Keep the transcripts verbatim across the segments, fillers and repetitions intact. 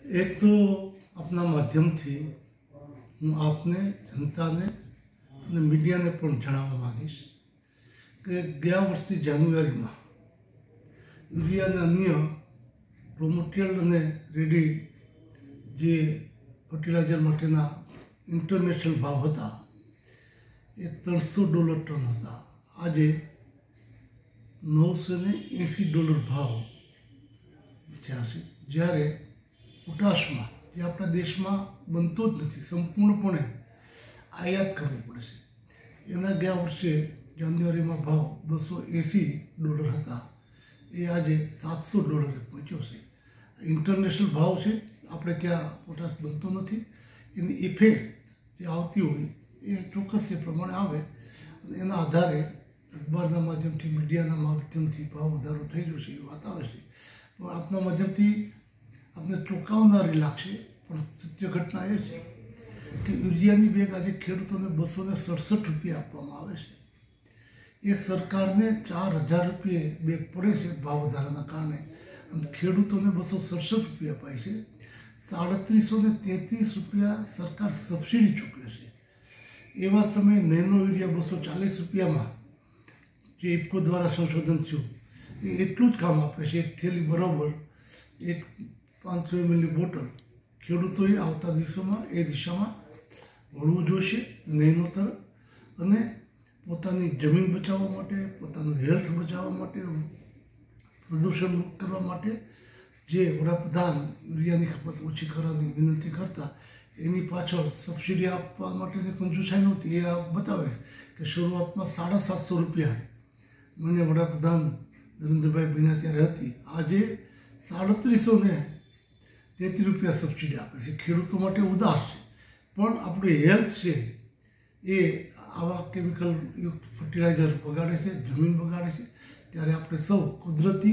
एक तो अपना माध्यम थी हूँ आपने जनता ने मीडिया ने पण जणाववा मांगीश कि गया वर्षी जान्युआरी में यूरिया ने अन्य रो मटीरियल ने रेडी जे फर्टिलाइजर माटेना इंटरनेशनल भाव था ये त्रणसो डॉलर टन था। आज नौ सौ ने एसी डॉलर भाव थया छे। ज्यारे पोटाश में जे अपना देश में बनतो ज नथी, संपूर्णपणे आयात करवू पड़े छे। एना गया वर्षे जान्युआरी में भाव बसो एसी डॉलर था, ये आज सात सौ डॉलरे पहुंचो छे। इंटरनेशनल भाव है, अपने त्या पोटाश बनतो नथी, एनी इफेक्ट जे आवती होय ए चोक्कस ए प्रमाणे आवे अने एना आधारे अखबारना माध्यमथी मीडियाना माध्यमथी भाव वधारो थई जशे ए वात आवे छे। पण आपना माध्यमथी आपने चौंकावनारी लागशे, पण सत्य घटना ए छे कि यूरियानी बेग आज खेडूतोने बसो ने सड़सठ रुपया आपवामां आवे छे। ए सरकारने चार हज़ार रुपये बेग पड़े छे भाव वधाराना कारणे अने खेडूतोने बसो सड़सठ रुपया पाय छे। साड़ीस ने तेतीस रुपया सरकार सब्सिडी चूकवे छे। एवा समय नैनो यूरिया बसो चालीस रुपया में जे इफको द्वारा संशोधन थयुं ए एटलुं ज काम आपे छे। एक थैली बराबर एक पांच सौ एम एल बोटल खेडूतोए आवता दिवसोमां ए दिशामां वळवुं जोईशे नैनो तरफ अने पोतानी जमीन बचाववा माटे, पोतानुं हेल्थ बचाववा माटे, प्रदूषण मुक्त करवा माटे जे वडाप्रधान यूरियानी खपत ओછી करવાની વિનંતી કરતા એની પાછળ સબસિડી આપવા માટેની કંજૂસાઈ નહોતી। એ આ બતાવે કે શરૂઆતમાં સાડા સાતસો રૂપિયા મને વડાપ્રધાન નરેન્દ્રભાઈ બન્યા ત્યારે હતી, આજે સાડત્રીસો ને તેત્રીસ રૂપિયા સબસિડી આપે છે। ખેડૂતો માટે ઉદાર છે, પણ આપણું હેલ્થ છે એ આવા કેમિકલ યુક્ત ફર્ટિલાઇઝર બગાડે છે, જમીન બગાડે છે। ત્યારે આપણે સૌ કુદરતી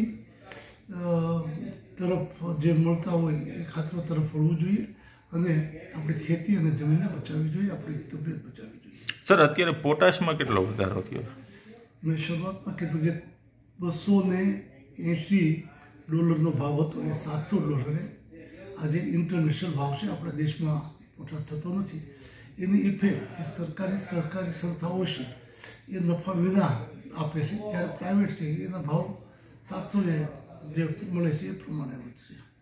तरफ जे मळता होय ए खातरो तरफ वळवुं जोईए अने आपणी खेती अने जमीनने बचाववी जोईए, आपणी तबियत बचाववी जोईए। सर अत्यारे पोटाश में केटलो वधारो थयो? मैं शुरुआत में कीधुं जे बसो ने एसी डॉलरनो भाव हतो ए सात सौ डॉलरे आज इंटरनेशनल भाव छे। आपणा देश में पोटाश थतो नथी, एनी इफेक्ट सरकारी सहकारी संस्थाओ छे ए नफा विना आपे छे, त्यारे प्राइवेट छे एना भाव सात सौ जे મળે છે એ પ્રમાણે વધશે।